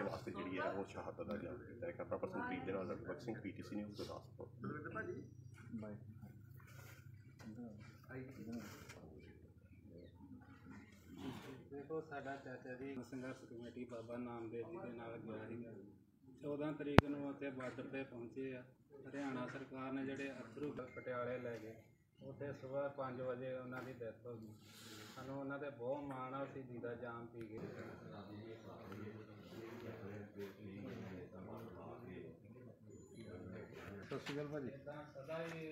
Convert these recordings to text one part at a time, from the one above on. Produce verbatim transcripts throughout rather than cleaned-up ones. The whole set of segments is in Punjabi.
ਵਾਸਤੇ ਜਿਹੜੀ ਹੈ ਉਹ ਸ਼ਹਾਦਤ ਦਾ ਜਾਮ ਕੀਤਾ ਹੈ। ਆਪਣਾ ਪਰਸਨਪ੍ਰੀਤ ਦੇ ਨਾਲ Raghuvansh Singh P T C news Gurdaspur. देखो साडा चाचा जी संघर्ष कमेटी बाबा नामदेव जी के नाल गया सीगा चौदह तरीक नूं उत्थे बार्डर ते पहुंचे आ। हरियाणा सरकार ने जिहड़े अथरू पटियाले लै गए उत्थे सुबह पाँच बजे उन्हां दी डैथ हो गई। सानूं उन्हां ते बहुत माण आ, शहीदी दा जाम पी गए। सत श्री अकाल भाजी। सदा ही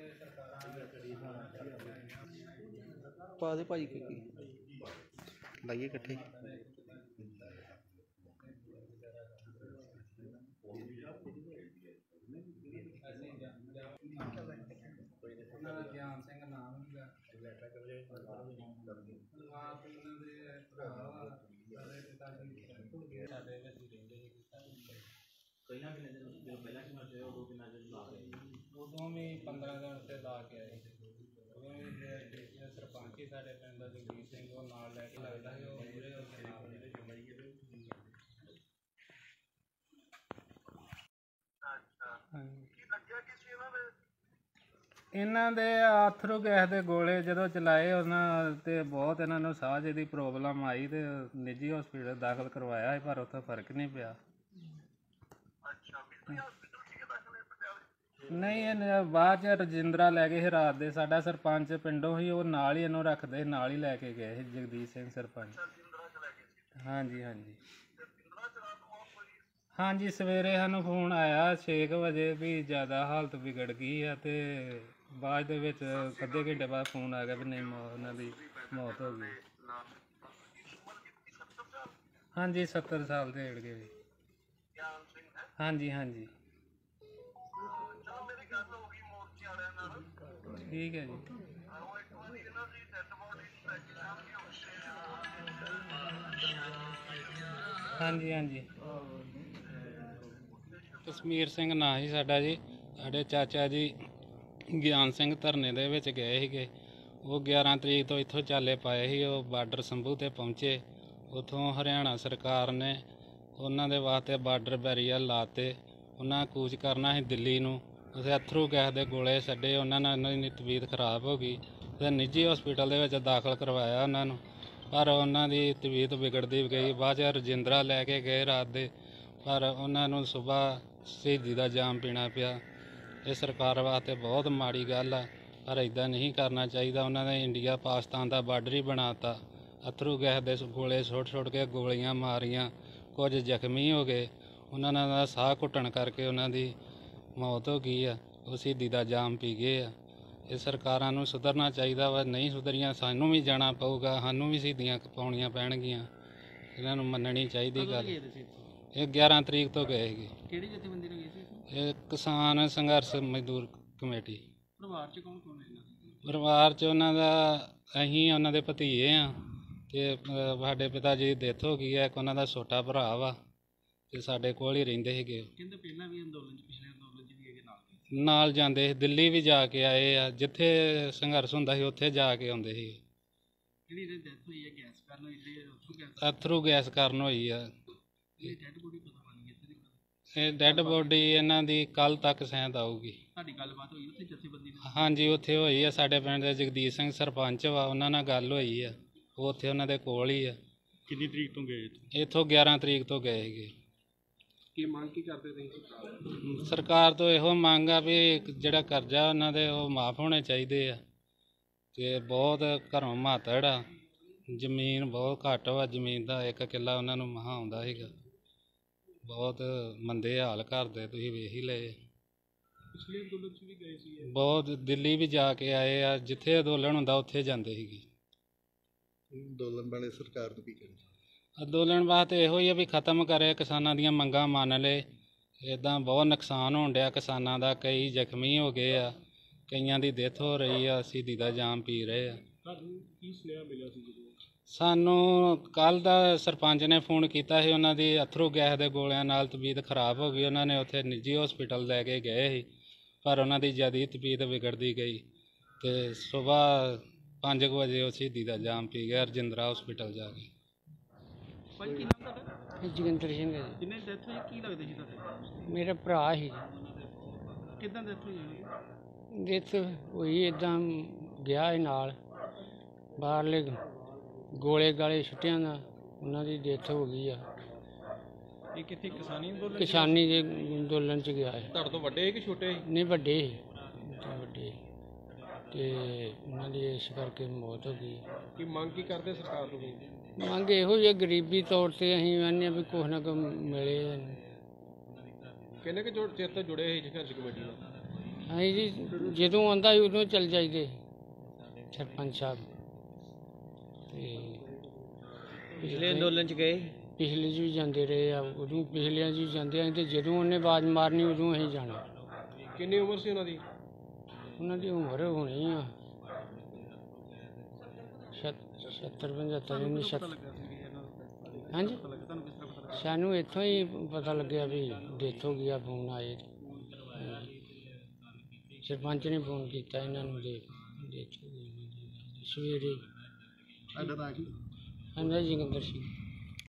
सरकारां पा दे भाजी की लाइए इकट्ठे। ज्ञान सिंह नाम सीगा उदों भी पंद्रह दिन उत्थे ला के आए। उदों भी सरपंच ही साडे पिंड दा जगदीश सिंह वो नाल लैके लगदा कि वो पूरे ਇਹਨਾਂ ਦੇ ਆਥਰੂ ਗੈਸ ਦੇ ਗੋਲੇ ਜਦੋਂ ਚਲਾਏ ਉਹਨਾਂ ਤੇ ਬਹੁਤ ਇਹਨਾਂ ਨੂੰ ਸਾਹ ਦੀ ਪ੍ਰੋਬਲਮ ਆਈ ਤੇ ਨਿੱਜੀ ਹਸਪੀਟਲ ਦਾਖਲ ਕਰਵਾਇਆ ਪਰ ਉੱਥੇ ਫਰਕ ਨਹੀਂ ਪਿਆ। ਨਹੀਂ ਇਹ ਬਾਅਦ ਚ ਰਜਿੰਦਰਾ ਲੈ ਗਏ ਸੀ ਰਾਤ ਦੇ। ਸਾਡਾ ਸਰਪੰਚ ਪਿੰਡੋਂ ਹੀ ਉਹ ਨਾਲ ਹੀ ਇਹਨੂੰ ਰੱਖਦੇ ਨਾਲ ਹੀ ਲੈ ਕੇ ਗਏ ਸੀ ਜਗਦੀਸ਼ ਸਿੰਘ ਸਰਪੰਚ। ਹਾਂਜੀ ਹਾਂਜੀ ਹਾਂਜੀ ਸਵੇਰੇ ਸਾਨੂੰ ਫੋਨ ਆਇਆ ਛੇ ਕੁ ਵਜੇ ਵੀ ਜ਼ਿਆਦਾ ਹਾਲਤ ਵਿਗੜ ਗਈ ਆ ਤੇ ਬਾਅਦ ਦੇ ਵਿੱਚ ਅੱਧੇ ਘੰਟੇ ਬਾਅਦ ਫੋਨ ਆ ਗਿਆ ਵੀ ਨਹੀਂ ਉਹਨਾਂ ਦੀ ਮੌਤ ਹੋ ਗਈ। ਹਾਂਜੀ ਸੱਤਰ ਸਾਲ ਦੇ ਏੜ ਗਏ। ਹਾਂਜੀ ਹਾਂਜੀ ਠੀਕ ਹੈ ਜੀ। ਹਾਂਜੀ ਹਾਂਜੀ ਕਸ਼ਮੀਰ ਸਿੰਘ ਨਾਂ ਸੀ ਸਾਡਾ ਜੀ। ਸਾਡੇ ਚਾਚਾ ਜੀ ਗਿਆਨ ਸਿੰਘ ਧਰਨੇ ਦੇ ਵਿੱਚ ਗਏ ਸੀਗੇ। ਉਹ ਗਿਆਰਾਂ ਤਰੀਕ ਤੋਂ ਇੱਥੋਂ ਚਾਲੇ ਪਾਏ ਸੀ। ਉਹ ਬਾਰਡਰ ਸੰਭੂ 'ਤੇ ਪਹੁੰਚੇ। ਉੱਥੋਂ ਹਰਿਆਣਾ ਸਰਕਾਰ ਨੇ ਉਹਨਾਂ ਦੇ ਵਾਸਤੇ ਬਾਰਡਰ ਬੈਰੀਅਰ ਲਾਤੇ। ਉਹਨਾਂ ਕੂਚ ਕਰਨਾ ਸੀ ਦਿੱਲੀ ਨੂੰ। ਉੱਥੇ ਅਥਰੂ ਗੈਸ ਦੇ ਗੋਲੇ ਛੱਡੇ। ਉਹਨਾਂ ਨਾਲ ਉਹਨਾਂ ਦੀ ਤਬੀਅਤ ਖਰਾਬ ਹੋ ਗਈ ਅਤੇ ਨਿੱਜੀ ਹਸਪੀਟਲ ਦੇ ਵਿੱਚ ਦਾਖਲ ਕਰਵਾਇਆ ਉਹਨਾਂ ਨੂੰ ਪਰ ਉਹਨਾਂ ਦੀ ਤਬੀਅਤ ਵਿਗੜਦੀ ਗਈ। ਬਾਅਦ 'ਚ ਰਜਿੰਦਰਾ ਲੈ ਕੇ ਗਏ ਰਾਤ ਦੇ ਪਰ ਉਹਨਾਂ ਨੂੰ ਸੁਬਾਹ ਸ਼ਹੀਦੀ ਦਾ ਜਾਮ ਪੀਣਾ ਪਿਆ। ਇਹ ਸਰਕਾਰ ਵਾਸਤੇ ਬਹੁਤ ਮਾੜੀ ਗੱਲ ਆ ਪਰ ਇੱਦਾਂ ਨਹੀਂ ਕਰਨਾ ਚਾਹੀਦਾ। ਉਹਨਾਂ ਨੇ ਇੰਡੀਆ ਪਾਕਿਸਤਾਨ ਦਾ ਬਾਰਡਰ ਹੀ ਬਣਾ ਤਾ। ਅਥਰੂ ਗੈਸ ਦੇ ਗੋਲੇ ਸੁੱਟ ਸੁੱਟ ਕੇ ਗੋਲੀਆਂ ਮਾਰੀਆਂ। ਕੁਝ ਜ਼ਖਮੀ ਹੋ ਗਏ। ਉਹਨਾਂ ਦਾ ਸਾਹ ਘੁੱਟਣ ਕਰਕੇ ਉਹਨਾਂ ਦੀ ਮੌਤ ਹੋ ਗਈ ਆ। ਉਹ ਸ਼ਹੀਦੀ ਦਾ ਜਾਮ ਪੀ ਗਏ ਆ। ਇਹ ਸਰਕਾਰਾਂ ਨੂੰ ਸੁਧਰਨਾ ਚਾਹੀਦਾ ਵਾ। ਨਹੀਂ ਸੁਧਰੀਆਂ ਸਾਨੂੰ ਵੀ ਜਾਣਾ ਪਊਗਾ। ਸਾਨੂੰ ਵੀ ਸ਼ਹੀਦੀਆਂ ਪਾਉਣੀਆਂ ਪੈਣਗੀਆਂ। ਇਹਨਾਂ ਨੂੰ ਮੰਨਣੀ ਚਾਹੀਦੀ ਗੱਲ। ਇਹ ਗਿਆਰਾਂ ਤਰੀਕ ਤੋਂ ਗਏ ਸੀਗੇ। ਕਿਹੜੀ ਜਥੇਬੰਦੀ ਨਾਲ ਗਏ ਸੀ? ਇਹ ਕਿਸਾਨ ਸੰਘਰਸ਼ ਮਜ਼ਦੂਰ ਕਮੇਟੀ। ਪਰਿਵਾਰ 'ਚ ਕੌਣ ਕੌਣ ਹੈ? ਪਰਿਵਾਰ 'ਚ ਉਹਨਾਂ ਦਾ ਅਸੀਂ ਉਹਨਾਂ ਦੇ ਭਤੀਜੇ ਹਾਂ ਅਤੇ ਸਾਡੇ ਪਿਤਾ ਜੀ ਦੀ ਡੈਥ ਹੋ ਗਈ ਹੈ। ਇੱਕ ਉਹਨਾਂ ਦਾ ਛੋਟਾ ਭਰਾ ਵਾ ਅਤੇ ਸਾਡੇ ਕੋਲ ਹੀ ਰਹਿੰਦੇ ਸੀਗੇ। ਕਹਿੰਦੇ ਪਹਿਲਾਂ ਵੀ ਅੰਦੋਲਨ 'ਚ ਪਿਛਲੇ ਅੰਦੋਲਨ 'ਚ ਵੀ ਇਹਦੇ ਨਾਲ ਨਾਲ ਜਾਂਦੇ ਸੀ। ਦਿੱਲੀ ਵੀ ਜਾ ਕੇ ਆਏ ਆ। ਜਿੱਥੇ ਸੰਘਰਸ਼ ਹੁੰਦਾ ਸੀ ਉੱਥੇ ਜਾ ਕੇ ਆਉਂਦੇ ਸੀ। ਜਿਹੜੀ ਇਹਦੀ ਡੈਥ ਹੋਈ ਹੈ ਗੈਸ ਕਾਰਨ ਹੋਈ ਜਿਹੜੀ ਅਥਰੂ ਗੈਸ ਅਥਰੂ ਗੈਸ ਕਾਰਨ ਹੋਈ ਆ। ਇਹ ਡੈਡ ਬੋਡੀ ਪਤਾ ਬਣੀ ਇੱਥੇ ਦੀ? ਇਹ ਡੈਡ ਬੋਡੀ ਇਹਨਾਂ ਦੀ ਕੱਲ੍ਹ ਤੱਕ ਸ਼ਾਇਦ ਆਊਗੀ। ਸਾਡੀ ਗੱਲਬਾਤ ਹੋਈ ਉੱਥੇ ਜਥੇਬੰਦੀ ਨਾਲ? ਹਾਂਜੀ ਉੱਥੇ ਹੋਈ ਆ। ਸਾਡੇ ਪਿੰਡ ਦੇ ਜਗਦੀਸ਼ ਸਿੰਘ ਸਰਪੰਚ ਵਾ ਉਹਨਾਂ ਨਾਲ ਗੱਲ ਹੋਈ ਆ। ਉਹ ਉੱਥੇ ਉਹਨਾਂ ਦੇ ਕੋਲ ਹੀ ਆ। ਕਿੰਨੀ ਤਰੀਕ ਤੋਂ ਗਏ? ਇੱਥੋਂ ਗਿਆਰਾਂ ਤਰੀਕ ਤੋਂ ਗਏ ਸੀਗੇ। ਕੀ ਮੰਗ ਕੀ ਕਰਦੇ ਤੁਸੀਂ? ਸਰਕਾਰ ਤੋਂ ਇਹੋ ਮੰਗ ਆ ਵੀ ਜਿਹੜਾ ਕਰਜ਼ਾ ਉਹਨਾਂ ਦੇ ਉਹ ਮਾਫ ਹੋਣੇ ਚਾਹੀਦੇ ਆ ਅਤੇ ਬਹੁਤ ਘਰੋਂ ਮਾਤੜ ਆ। ਜ਼ਮੀਨ ਬਹੁਤ ਘੱਟ ਵਾ। ਜ਼ਮੀਨ ਦਾ ਇੱਕ ਕਿੱਲਾ ਉਹਨਾਂ ਨੂੰ ਮਹਾਂ ਆਉਂਦਾ ਸੀਗਾ। ਬਹੁਤ ਮੰਦੇ ਹਾਲ ਕਰਦੇ ਤੁਸੀਂ ਵੇਖ ਹੀ ਲਏ। ਪਿਛਲੇ ਅੰਦੋਲਨ 'ਚ ਵੀ ਗਏ ਸੀ? ਬਹੁਤ ਦਿੱਲੀ ਵੀ ਜਾ ਕੇ ਆਏ ਆ। ਜਿੱਥੇ ਅੰਦੋਲਨ ਹੁੰਦਾ ਉੱਥੇ ਜਾਂਦੇ ਸੀਗੇ। ਅੰਦੋਲਨ ਵਾਲੇ ਸਰਕਾਰ ਨੂੰ ਕੀ ਕਹਿੰਦੇ? ਅੰਦੋਲਨ ਵਾਸਤੇ ਇਹੋ ਹੀ ਆ ਵੀ ਖਤਮ ਕਰੇ, ਕਿਸਾਨਾਂ ਦੀਆਂ ਮੰਗਾਂ ਮੰਨ ਲਏ। ਇੱਦਾਂ ਬਹੁਤ ਨੁਕਸਾਨ ਹੋਣ ਡਿਆ ਕਿਸਾਨਾਂ ਦਾ। ਕਈ ਜ਼ਖਮੀ ਹੋ ਗਏ ਆ। ਕਈਆਂ ਦੀ ਡੈਥ ਹੋ ਰਹੀ ਆ। ਸ਼ਹੀਦੀ ਦਾ ਜਾਮ ਪੀ ਰਹੇ ਆ। ਤੁਹਾਨੂੰ ਕੀ ਸੁਨੇਹਾ ਮਿਲਿਆ ਸੀ ਜਦੋਂ? ਸਾਨੂੰ ਕੱਲ੍ਹ ਦਾ ਸਰਪੰਚ ਨੇ ਫੋਨ ਕੀਤਾ ਸੀ। ਉਹਨਾਂ ਦੀ ਅਥਰੂ ਗੈਸ ਦੇ ਗੋਲਿਆਂ ਨਾਲ ਤਬੀਅਤ ਖਰਾਬ ਹੋ ਗਈ। ਉਹਨਾਂ ਨੇ ਉੱਥੇ ਨਿੱਜੀ ਹਸਪੀਟਲ ਲੈ ਕੇ ਗਏ ਸੀ ਪਰ ਉਹਨਾਂ ਦੀ ਜ਼ਿਆਦਾ ਤਬੀਅਤ ਵਿਗੜਦੀ ਗਈ ਅਤੇ ਸੁਬਾਹ ਪੰਜ ਕੁ ਵਜੇ ਉਹ ਸ਼ਹੀਦੀ ਦਾ ਜਾਮ ਪੀ ਗਿਆ ਰਜਿੰਦਰਾ ਹਸਪੀਟਲ ਜਾ ਕੇ। ਭਾਈ ਕੀ ਨਾਮ ਤੁਹਾਡਾ? ਜੋਗਿੰਦਰ ਸਿੰਘ ਹੈ ਜੀ। ਜਿੰਨੇ ਡੈਥ ਹੋਈ ਕੀ ਲੱਗਦੇ ਸੀ ਤੁਹਾਡੇ? ਮੇਰਾ ਭਰਾ ਸੀ। ਕਿੱਦਾਂ ਡੈਥ ਹੋਈ ਉਹਦੀ? ਡੈਥ ਹੋਈ ਇੱਦਾਂ ਗਿਆ ਸੀ ਨਾਲ, ਬਾਹਰਲੇ ਗੋਲੇ ਗਾਲੇ ਛੁੱਟਿਆਂ ਦਾ ਉਹਨਾਂ ਦੀ ਡੈਥ ਹੋ ਗਈ ਆ। ਇਹ ਕਿੱਥੇ ਕਿਸਾਨੀ ਅੰਦੋਲਨ? ਕਿਸਾਨੀ ਦੇ ਅੰਦੋਲਨ ਚ ਗਿਆ ਹੈ। ਤੁਹਾਡੇ ਤੋਂ ਵੱਡੇ ਕਿ ਛੋਟੇ? ਨਹੀਂ ਵੱਡੇ ਸੀ, ਤਾਂ ਵੱਡੇ ਸੀ। ਤੇ ਉਹਨਾਂ ਦੀ ਇਸ ਕਰਕੇ ਮੌਤ ਹੋ ਗਈ। ਕੀ ਮੰਗ ਕੀ ਕਰਦੇ ਸਰਕਾਰ ਤੋਂ? ਮੰਗ ਇਹੋ ਜਿਹੀ ਗਰੀਬੀ ਤੌਰ ਤੇ ਅਸੀਂ ਕਹਿੰਦੇ ਹਾਂ ਵੀ ਕੁਛ ਨਾ ਕੁਛ ਮਿਲੇ। ਕਿੰਨੇ ਕੁ ਚਿਰ ਤੋਂ ਜੁੜੇ ਸੀ ਸੰਘਰਸ਼ ਕਮੇਟੀ ਨਾਲ? ਅਸੀਂ ਜੀ ਜਦੋਂ ਆਉਂਦਾ ਸੀ ਉਦੋਂ ਚੱਲ ਜਾਈਦੇ ਸਰਪੰਚ ਸਾਹਿਬ। ਤੇ ਪਿਛਲੇ ਅੰਦੋਲਨ ਚ ਗਏ? ਪਿਛਲੇ 'ਚ ਵੀ ਜਾਂਦੇ ਰਹੇ ਆ, ਉਦੋਂ ਪਿਛਲਿਆਂ 'ਚ ਵੀ ਜਾਂਦੇ ਆ। ਤੇ ਜਦੋਂ ਉਹਨੇ ਆਵਾਜ਼ ਮਾਰਨੀ ਉਦੋਂ ਅਸੀਂ ਜਾਣਾ। ਕਿੰਨੀ ਉਮਰ ਸੀ ਉਹਨਾਂ ਦੀ? ਉਹਨਾਂ ਦੀ ਉਮਰ ਹੋਣੀ ਆ ਸੱਤਰ ਪਝੱਤਰ ਨਹੀਂ ਸੱਤਰ। ਹਾਂਜੀ, ਸਾਨੂੰ ਇੱਥੋਂ ਹੀ ਪਤਾ ਲੱਗਿਆ ਵੀ ਡੈਥ ਹੋ ਗਈ ਆ। ਫੋਨ ਆਏ, ਸਰਪੰਚ ਨੇ ਫੋਨ ਕੀਤਾ ਇਹਨਾਂ ਨੂੰ ਦੇ ਡੈਥ ਹੋ ਗਈ ਸਵੇਰੇ। ਤੁਹਾਡਾ ਨਾਂ ਕੀ? ਹਾਂਜੀ, ਜੋਗਿੰਦਰ ਸਿੰਘ।